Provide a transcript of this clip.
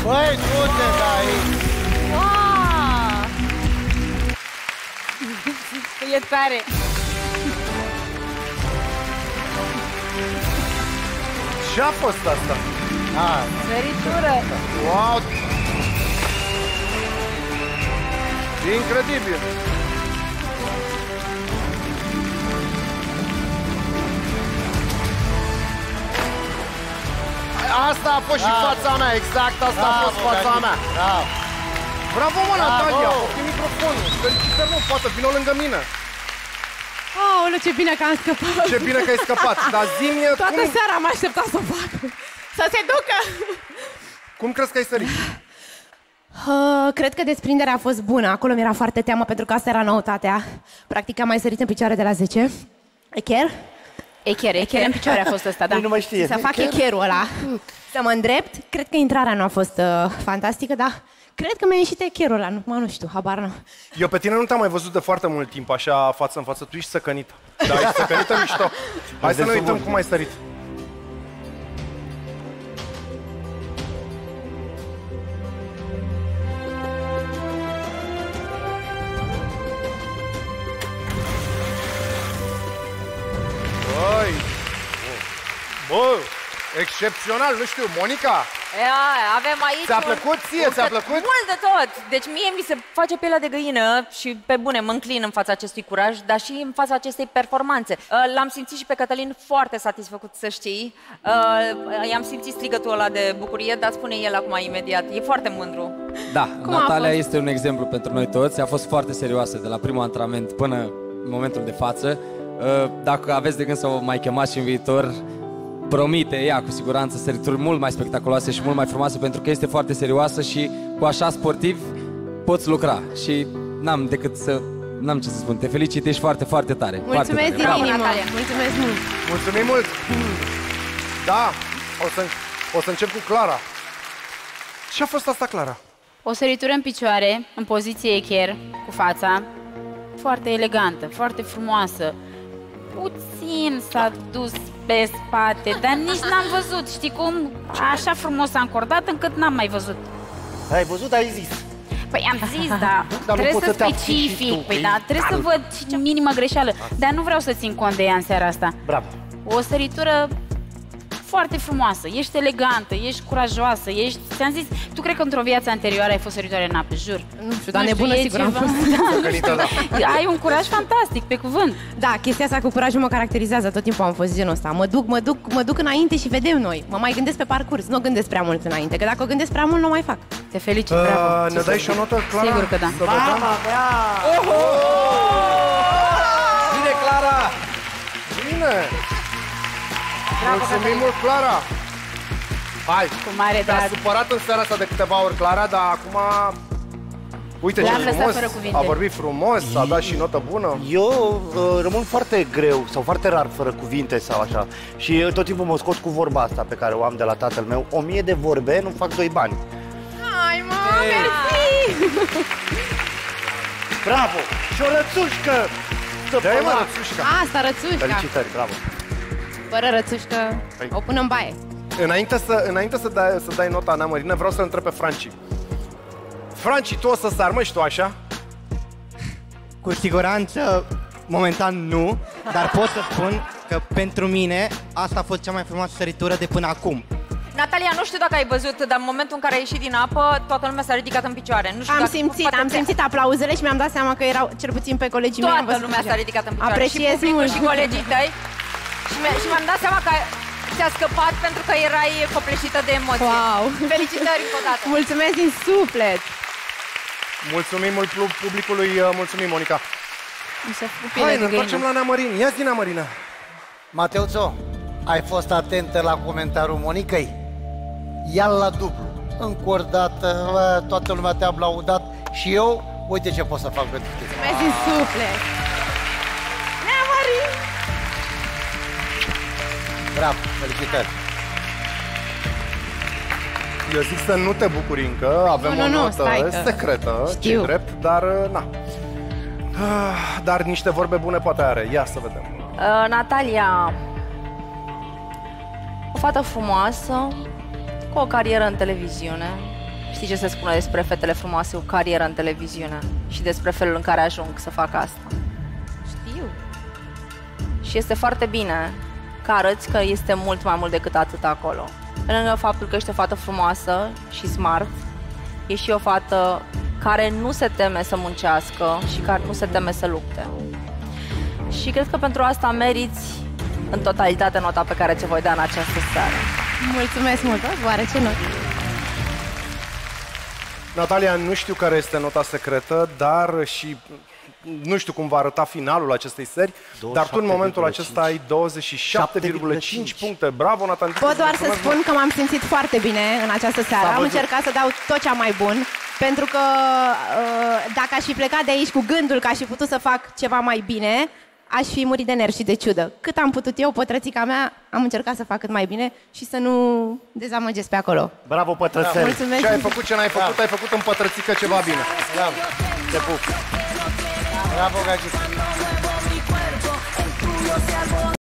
Băi, du-te de aici! E tare! Ce-a fost asta? Săritură! Wow! E incredibil! Asta a fost și fața mea, exact asta a fost fața mea. Bravo, mă, Natalia! Pe microfonul! Felicitări, mă, poate, vină lângă mine. Aoleu, ce bine că am scăpat! Ce bine că ai scăpat, dar zi-mi toată seara am așteptat să o fac. Să se ducă! Cum crezi că ai sărit? Cred că desprinderea a fost bună. Acolo mi-era foarte teamă pentru că asta era noutatea. Practic am mai sărit în picioare de la 10. Echer? Echer în picioare a fost ăsta, da. Nu mai știe. Să fac echerul ăla. Să mă îndrept. Cred că intrarea nu a fost fantastică, dar cred că mi-a ieșit echerul ăla. Nu știu, habar nu. Eu pe tine nu te-am mai văzut de foarte mult timp, așa, față în față. Tu ești săcănită. Da, ești săcănită mișto. Hai să ne uităm cum ai sărit. Bă, excepțional, nu știu, Monica? Avem aici... Ți-a plăcut ție? Ți-a plăcut? Mult de tot! Deci mie mi se face pielea de găină și pe bune mă înclin în fața acestui curaj, dar și în fața acestei performanțe. L-am simțit și pe Cătălin foarte satisfăcut, să știi. I-am simțit strigătul ăla de bucurie, dar spune el acum imediat. E foarte mândru. Da, Natalia este un exemplu pentru noi toți. A fost foarte serioasă de la primul antrenament până în momentul de față. Dacă aveți de gând să o mai chemați și în viitor, promite ea cu siguranță sărituri mult mai spectaculoase și mult mai frumoase, pentru că este foarte serioasă și cu așa sportiv poți lucra. Și n-am ce să spun. Te felicit, ești foarte, foarte tare. Mulțumesc din inimă. Mulțumesc mult. Mulțumim mult. Da, o să încep cu Clara. Ce a fost asta, Clara? O săritură în picioare, în poziție echer, cu fața. Foarte elegantă, foarte frumoasă. Puțin s-a dus pe spate, dar nici n-am văzut, știi cum? Așa frumos a încordat încât n-am mai văzut. Ai văzut, ai zis. Păi am zis, da, trebuie să specific, păi da, trebuie să văd și minimă greșeală, dar nu vreau să țin cont de ea în seara asta. Bravo. O săritură foarte frumoasă, ești elegantă, ești curajoasă, ești... Ți-am zis, tu cred că într-o viață anterioară ai fost săritoare în apă, jur. Nu știu, dar nebună sigur am fost. Ai un curaj fantastic, pe cuvânt. Da, chestia asta cu curajul mă caracterizează, tot timpul am fost genul ăsta. Mă duc înainte și vedem noi. Mă mai gândesc pe parcurs, nu o gândesc prea mult înainte, că dacă o gândesc prea mult, nu o mai fac. Te felicit, bravo. Ne dai și o notă, Clara? Sigur că da. Mama mea! Bine, Clara! Bine! Mulțumim mult, Clara! Hai! Cu mare te-a drag. supărat în seara asta de câteva ori, Clara, dar acum... Uite ce frumos! A vorbit frumos, a dat și notă bună. Eu rămân foarte greu sau foarte rar fără cuvinte sau așa. Și tot timpul mă scot cu vorba asta pe care o am de la tatăl meu. 1000 de vorbe nu fac 2 bani. Hai, mă, mersi! Bravo! Și o rățușcă! Dă-i, mă, rățușca! Asta, rățușca! Felicitări, bravo! Fără rățușcă, o pun în baie. Înainte să dai nota, Ana Mărina, vreau să-l întreb pe Franci. Franci, tu o să sari, mă, și tu așa? Cu siguranță, momentan nu, dar pot să spun că pentru mine asta a fost cea mai frumoasă săritură de până acum. Natalia, nu știu dacă ai văzut, dar în momentul în care ai ieșit din apă, toată lumea s-a ridicat în picioare. Nu știu am simțit aplauzele și mi-am dat seama că erau, cel puțin pe colegii mei, toată lumea s-a ridicat în picioare. Apreciez și publicul mult. și colegii tăi. Și mi-am dat seama că ți-a scăpat pentru că erai copleșită de emoție. Wow! Felicitări încă o dată! Mulțumesc din suflet! Mulțumim mult publicului, mulțumim, Monica. Hai, ne întoarcem la Ana Mărin. Ia-ți din Ana Mărină. Mateuțo, ai fost atentă la comentariul Monicăi? Ia-l la dublu. Încă o dată, toată lumea te-a aplaudat și eu, uite ce pot să fac pentru tine. Mulțumesc din suflet! Ana Mărin! Bravo, felicitări! Eu zic să nu te bucuri încă, avem o notă secretă, ce drept, dar na. Dar niște vorbe bune poate are, ia să vedem. Natalia, o fată frumoasă, cu o carieră în televiziune, Știi ce se spune despre fetele frumoase, o carieră în televiziune și despre felul în care ajung să facă asta? Știu. Și este foarte bine că arăți că este mult mai mult decât atât acolo. Pe lângă faptul că ești o fată frumoasă și smart, ești și o fată care nu se teme să muncească și care nu se teme să lupte. Și cred că pentru asta meriți în totalitate nota pe care ți-o voi da în această seară. Mulțumesc mult, oarece notă? Natalia, nu știu care este nota secretă, dar și nu știu cum va arăta finalul acestei seri, dar tu în momentul acesta ai 27,5 puncte. Bravo, Natalia! Pot doar să spun că m-am simțit foarte bine în această seară. Am încercat să dau tot cea mai bun, pentru că dacă aș fi plecat de aici cu gândul că aș fi putut să fac ceva mai bine, aș fi murit de nervi și de ciudă. Cât am putut eu, pătrățica mea, am încercat să fac cât mai bine și să nu dezamăgesc pe acolo. Bravo, pătrățel! Mulțumesc! Ce ai făcut, ce n-ai făcut, ai făcut în pătrățică ceva bine. Bravo! Te pup! Bravo, Gagica!